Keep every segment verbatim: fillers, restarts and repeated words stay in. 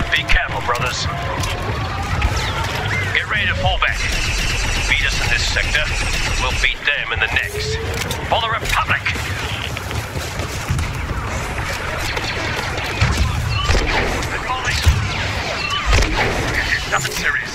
Be careful, brothers. Get ready to fall back. Beat us in this sector, we'll beat them in the next. For the Republic! Nothing serious.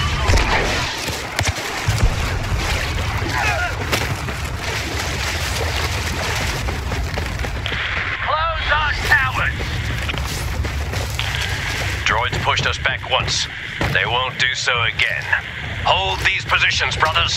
Close our towers! Droids pushed us back once. They won't do so again. Hold these positions, brothers.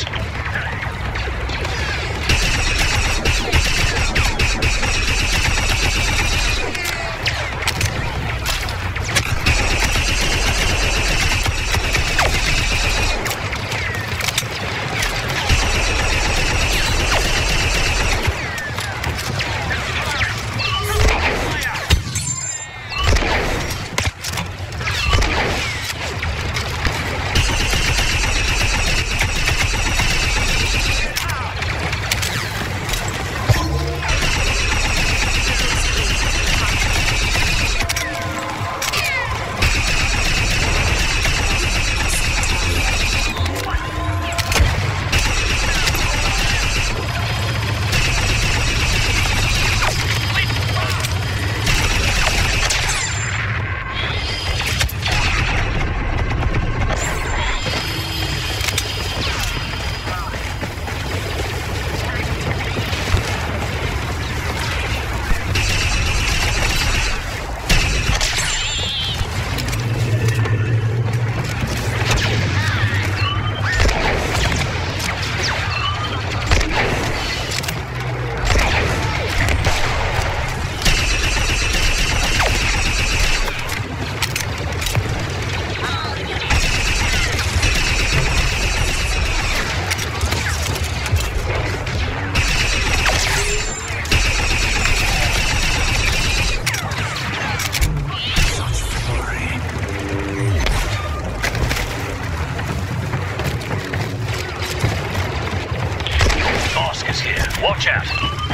Watch out.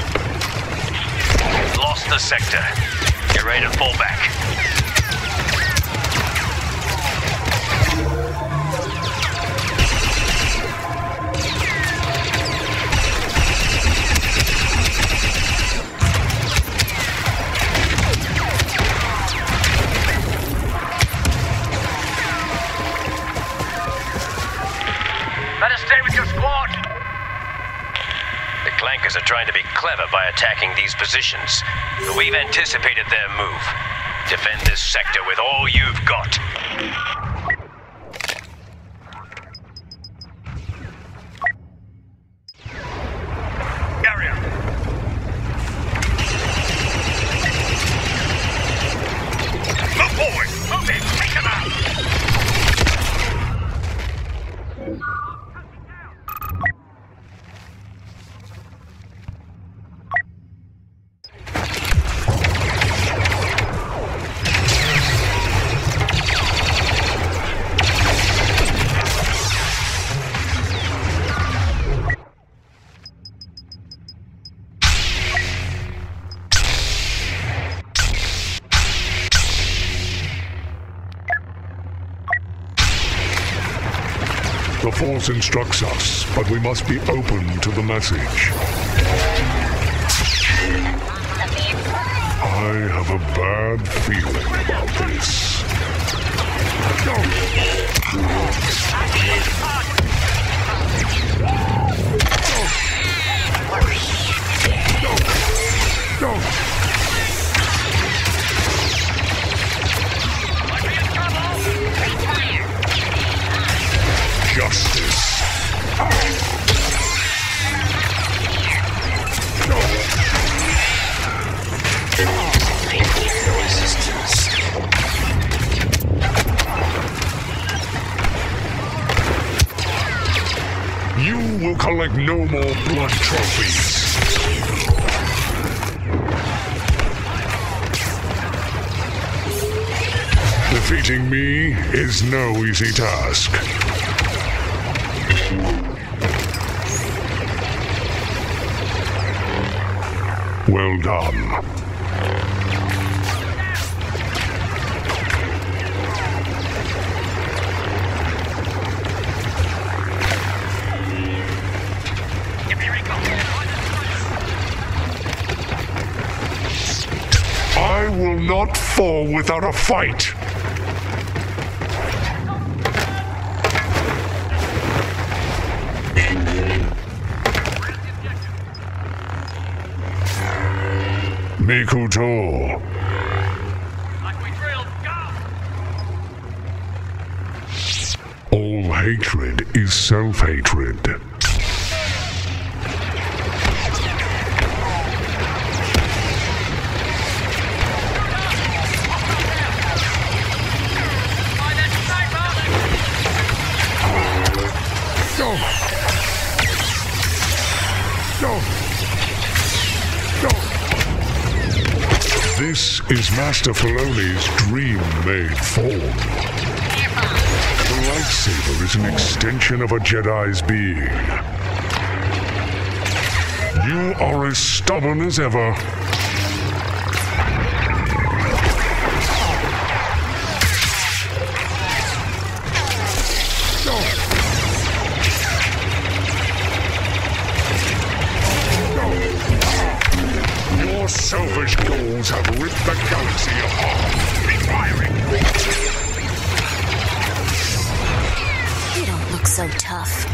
Lost the sector. Get ready to fall back. Better stay with your squad. The Clankers are trying to be clever by attacking these positions. We've anticipated their move. Defend this sector with all you've got. Area. Move forward. Move in. Take them out. The Force instructs us, but we must be open to the message. I have a bad feeling about this. Justice. You will collect no more blood trophies. Defeating me is no easy task. Well done. fall without a fight. Mikuto. Like we drilled, go! All hatred is self-hatred. Go! Go! Go! This is Master Filoni's dream made form. The lightsaber is an extension of a Jedi's being. You are as stubborn as ever. Your selfish goals have ripped the galaxy apart. Be firing! You don't look so tough.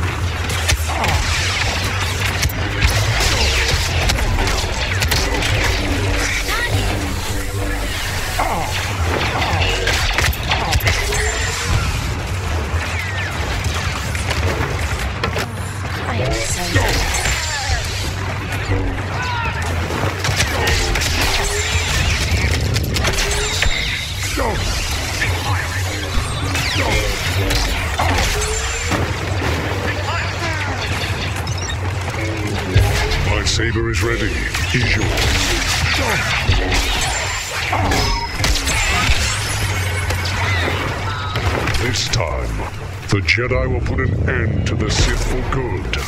I am so Go! Go! My saber is ready. Is yours. Go! This time, the Jedi will put an end to the Sith for good.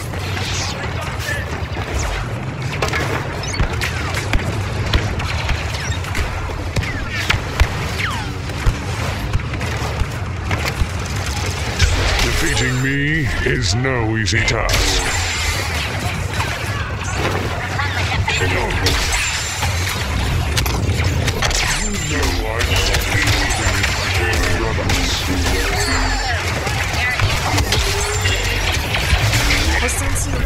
Defeating me is no easy task. You know I'm not I sense you.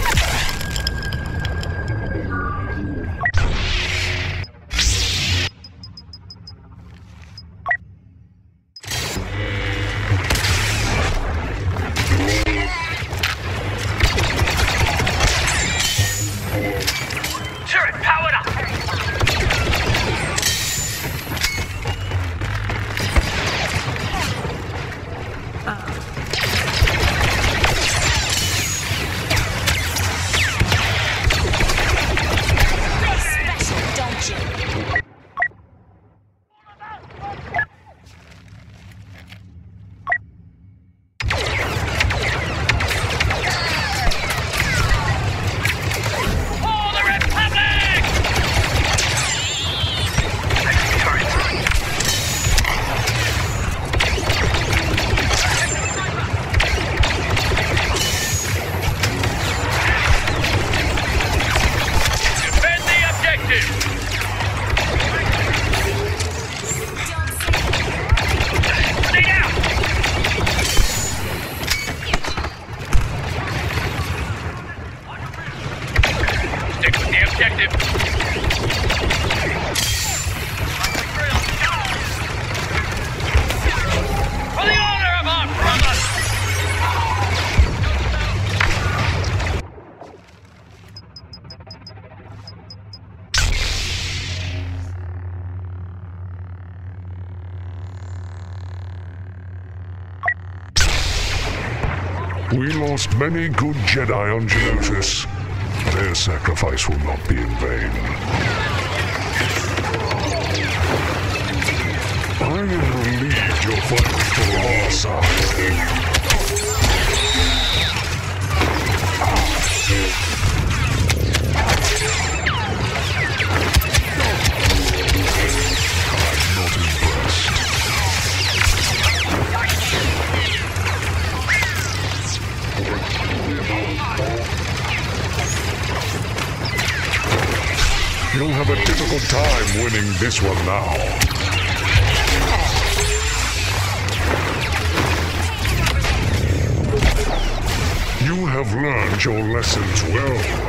Turret powered up! Special, don't you? For the Republic! Defend the objective! Stay down! Stick with the objective. For the honor of our brothers! We lost many good Jedi on Geonosis. Their sacrifice will not be in vain. I am relieved you're fighting for our side. I'm not impressed. You'll have a difficult time winning this one now. You've learned your lessons well.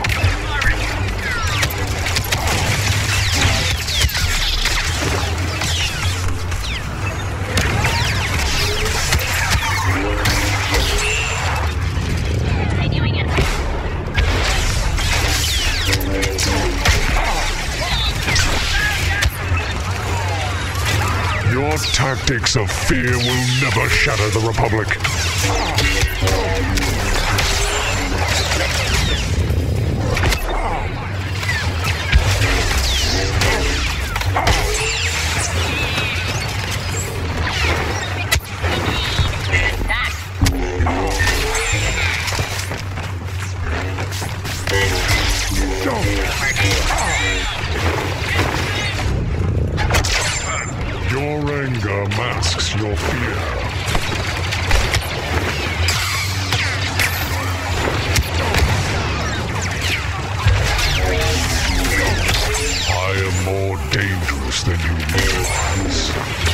Your tactics of fear will never shatter the Republic. Your anger masks your fear. I am more dangerous than you realize.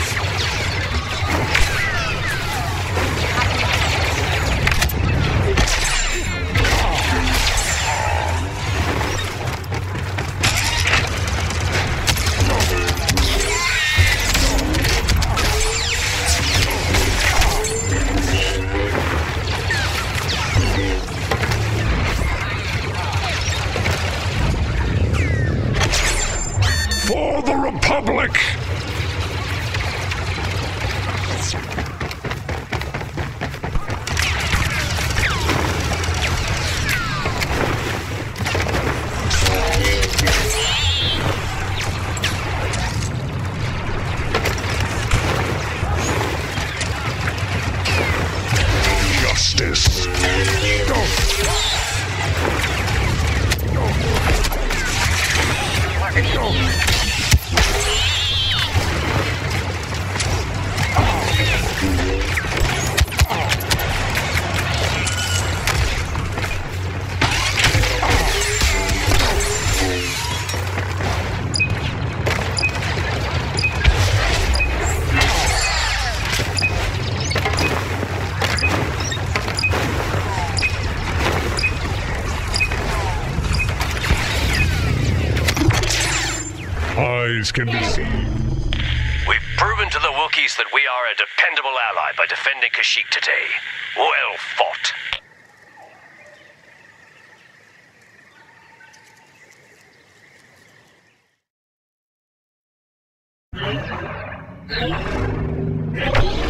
For the Republic! Justice. Eyes can be seen. We've proven to the Wookiees that we are a dependable ally by defending Kashyyyk today. Well fought. Thank you.